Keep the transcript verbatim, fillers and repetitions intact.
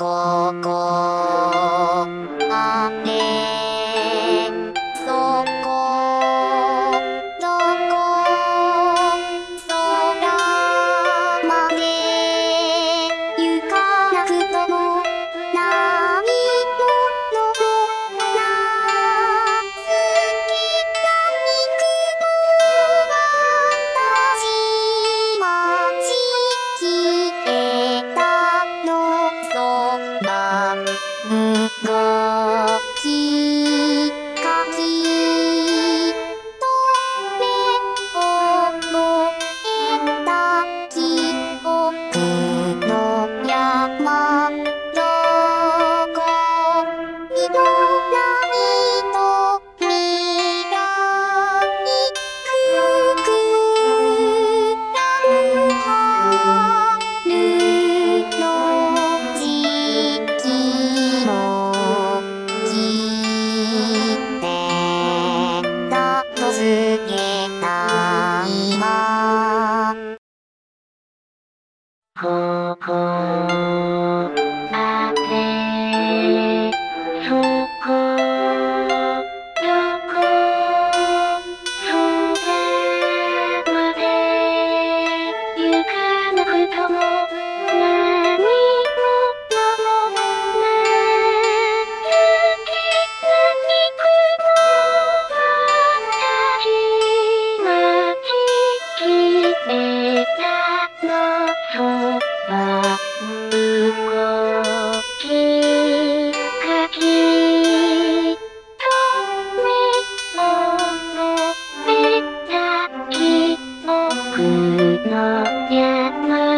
ここあれそこどこ空まで行かなくとも何ものな好きな肉も私待ちきれたのそば動きかきと目を覚えた記憶の山どこにもないと未来ふくらむ春の時期も来てたと告げた今ここあれそこどこそれまで行かなくとも何ものな好きな肉も私待ちきれたのそば動きかきと目を覚めた記憶の山